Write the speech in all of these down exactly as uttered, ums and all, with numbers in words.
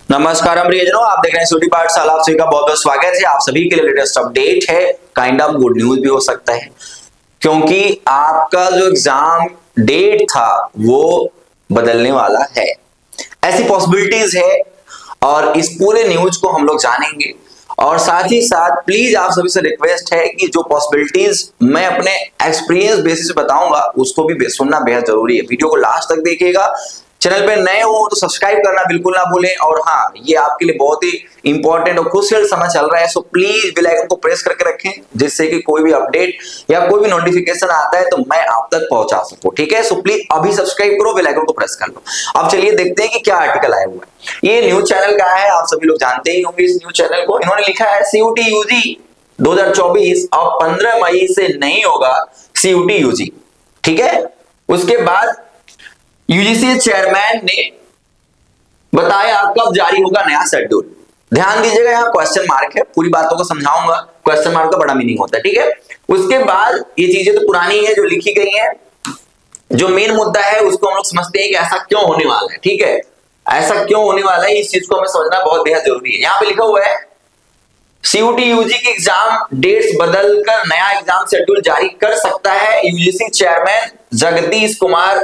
नमस्कार प्रियजनों, आप देख रहे हैं सूटी पाठशाला। आप सभी का बहुत बहुत स्वागत है। आप सभी के लिए लेटेस्ट अपडेट है, काइंड ऑफ गुड न्यूज भी हो सकता है, क्योंकि आपका जो एग्जाम डेट था वो बदलने वाला है। ऐसी पॉसिबिलिटीज है और इस पूरे न्यूज को हम लोग जानेंगे। और साथ ही साथ प्लीज आप सभी से रिक्वेस्ट है कि जो पॉसिबिलिटीज मैं अपने एक्सपीरियंस बेसिस पे बताऊंगा उसको भी सुनना बेहद जरूरी है। वीडियो को लास्ट तक देखिएगा। चैनल पे नए हो तो सब्सक्राइब करना बिल्कुल ना भूलें। और हाँ, ये आपके लिए बहुत ही इंपॉर्टेंट और क्रूशियल समय चल रहा है, सो प्लीज बेल आइकन को प्रेस करके रखें, जिससे कि कोई भी अपडेट या कोई भी नोटिफिकेशन आता है तो मैं आप तक पहुंचा सकूं। ठीक है, सो प्लीज अभी सब्सक्राइब करो, बेल आइकन को प्रेस कर लो। अब चलिए देखते हैं कि क्या आर्टिकल आया हुआ है। ये न्यूज चैनल का है, आप सभी लोग जानते ही होंगे इस न्यूज चैनल को। इन्होंने लिखा है सीयूटी यूजी दो हज़ार चौबीस अब पंद्रह मई से नहीं होगा सीयूटी यूजी। ठीक है, उसके बाद यूजीसी चेयरमैन ने बताया कब जारी होगा नया शेड्यूल। ध्यान दीजिएगा, यहाँ क्वेश्चन मार्क है, पूरी बातों को समझाऊंगा। क्वेश्चन मार्क का बड़ा मीनिंग होता है। ठीक है, उसके बाद ये चीजें तो पुरानी है जो लिखी गई है, जो मेन मुद्दा है उसको हम लोग समझते हैं कि ऐसा क्यों होने वाला है। ठीक है, ऐसा क्यों होने वाला है इस चीज को हमें समझना बहुत बेहद जरूरी है। यहाँ पे लिखा हुआ है सीयूटी यूजी की एग्जाम डेट्स बदलकर नया एग्जाम शेड्यूल जारी कर सकता है। यूजीसी चेयरमैन जगदीश कुमार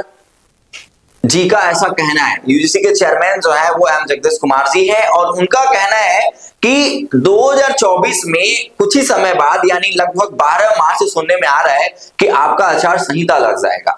जी का ऐसा कहना है। यूजीसी के चेयरमैन जो है वो एम जगदीश कुमार जी है और उनका कहना है कि दो हज़ार चौबीस में कुछ ही समय बाद यानी लगभग बारह मार्च से सुनने में आ रहा है कि आपका आचार संहिता लग जाएगा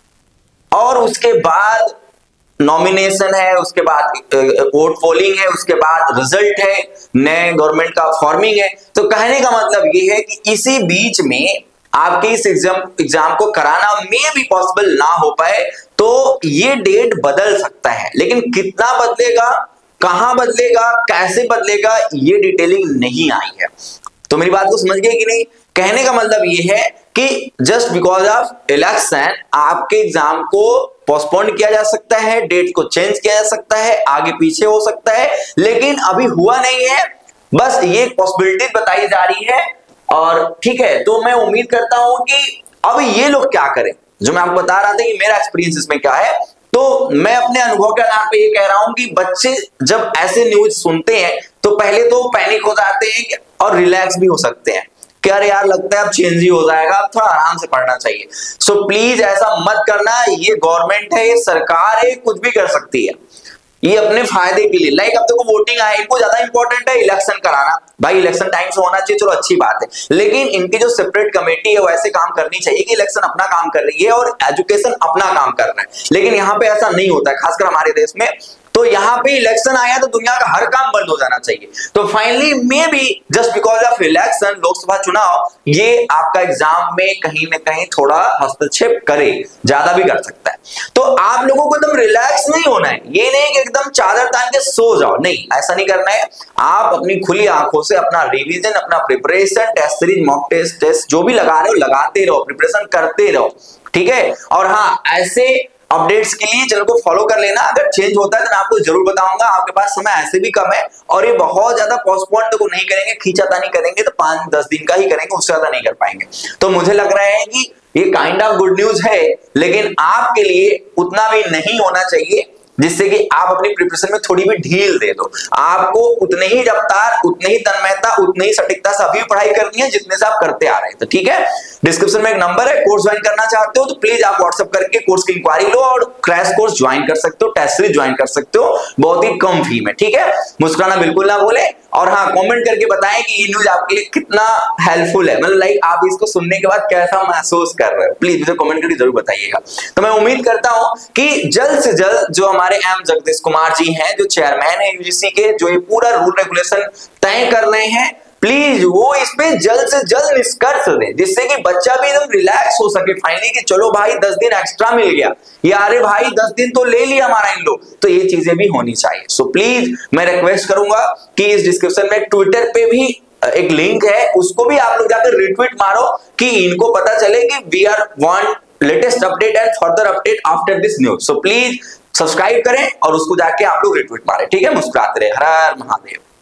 और उसके बाद नॉमिनेशन है, उसके बाद वोट पोलिंग है, उसके बाद रिजल्ट है, नए गवर्नमेंट का फॉर्मिंग है। तो कहने का मतलब ये है कि इसी बीच में आपके इस एग्जाम एग्जाम को कराना में भी पॉसिबल ना हो पाए तो ये डेट बदल सकता है। लेकिन कितना बदलेगा, कहां बदलेगा, कैसे बदलेगा, ये डिटेलिंग नहीं आई है। तो मेरी बात को समझ गए कि नहीं? कहने का मतलब ये है कि जस्ट बिकॉज ऑफ इलेक्शन आपके एग्जाम को पोस्टपोन किया जा सकता है, डेट को चेंज किया जा सकता है, आगे पीछे हो सकता है, लेकिन अभी हुआ नहीं है। बस ये पॉसिबिलिटी बताई जा रही है। और ठीक है, तो मैं उम्मीद करता हूं कि अब ये लोग क्या करें, जो मैं आपको बता रहा था कि मेरा एक्सपीरियंस इसमें क्या है। तो मैं अपने अनुभव के आधार पे ये कह रहा हूं कि बच्चे जब ऐसे न्यूज सुनते हैं तो पहले तो पैनिक हो जाते हैं और रिलैक्स भी हो सकते हैं कि अरे यार लगता है अब चेंज ही हो जाएगा, अब थोड़ा आराम से पढ़ना चाहिए। सो प्लीज ऐसा मत करना। ये गवर्नमेंट है, ये सरकार है, कुछ भी कर सकती है, ये अपने फायदे के लिए। लाइक अब देखो वोटिंग आए, इनको ज्यादा इंपॉर्टेंट है इलेक्शन कराना। भाई इलेक्शन टाइम से होना चाहिए, चलो अच्छी बात है, लेकिन इनकी जो सेपरेट कमेटी है वो ऐसे काम करनी चाहिए कि इलेक्शन अपना काम कर रही है और एजुकेशन अपना काम कर रहा है। लेकिन यहाँ पे ऐसा नहीं होता है, खासकर हमारे देश में। तो यहाँ पे इलेक्शन आया तो दुनिया का हर काम बंद हो जाना चाहिए। तो finally maybe just because of election, Lok Sabha चुनाव, ये आपका एग्जाम में कहीं ना कहीं थोड़ा हस्तक्षेप करे, ज्यादा भी कर सकता है। तो आप लोगों को एकदम रिलैक्स नहीं होना है, ये नहीं कि एकदम चादर तान के सो जाओ, नहीं, ऐसा नहीं करना है। आप अपनी खुली आंखों से अपना रिवीजन, अपना preparation, test series, mock test test जो भी लगा रहे हो लगाते रहो, प्रिपरेशन करते रहो। ठीक है, और हाँ, ऐसे अपडेट्स के लिए चैनल को फॉलो कर लेना। अगर चेंज होता है तो मैं आपको जरूर बताऊंगा। आपके पास समय ऐसे भी कम है और ये बहुत ज्यादा पोस्टपोन तो नहीं करेंगे, खींचातानी करेंगे तो पांच दस दिन का ही करेंगे, उससे ज्यादा नहीं कर पाएंगे। तो मुझे लग रहा है कि ये काइंड ऑफ गुड न्यूज है, लेकिन आपके लिए उतना भी नहीं होना चाहिए जिससे कि आप अपनी प्रिपरेशन में थोड़ी भी ढील दे दो। आपको उतने ही रफ्तार, उतनी ही तन्मयता, उतनी ही सटीकता से अभी पढ़ाई करनी है जितने से आप करते आ रहे हैं। तो ठीक है, डिस्क्रिप्शन में एक नंबर है, कोर्स ज्वाइन करना चाहते हो तो प्लीज आप व्हाट्सएप करके कोर्स की इंक्वायरी लो और क्रैश कोर्स ज्वाइन कर सकते हो, टेस्ट सीरीज ज्वाइन कर सकते हो बहुत ही कम फी में। ठीक है, मुस्कुराना बिल्कुल ना भूले। और हाँ, कमेंट करके बताएं कि ये न्यूज आपके लिए कितना हेल्पफुल है, मतलब लाइक आप इसको सुनने के बाद कैसा महसूस कर रहे हो, प्लीज मुझे कमेंट करके जरूर बताइएगा। तो मैं उम्मीद करता हूं कि जल्द से जल्द जो हमारे एम जगदीश कुमार जी हैं, जो चेयरमैन है यूजीसी के, जो ये पूरा रूल रेगुलेशन तय कर रहे हैं, प्लीज वो इस पे जल्द से जल्द निष्कर्ष दें, जिससे कि बच्चा भी एकदम रिलैक्स हो सके फाइनली कि चलो भाई दस दिन एक्स्ट्रा मिल गया, या अरे भाई दस दिन तो ले लिया हमारा इन लोग। तो ये चीजें भी होनी चाहिए। सो प्लीज मैं रिक्वेस्ट करूंगा कि इस डिस्क्रिप्शन में ट्विटर पे भी एक लिंक है, उसको भी आप लोग जाकर रिट्वीट मारो कि इनको पता चले कि we are want latest update and further update after this news. So please subscribe करें और उसको जाके आप लोग रिट्वीट मारें। ठीक है, मुस्कुराते रहे। हर हर महादेव।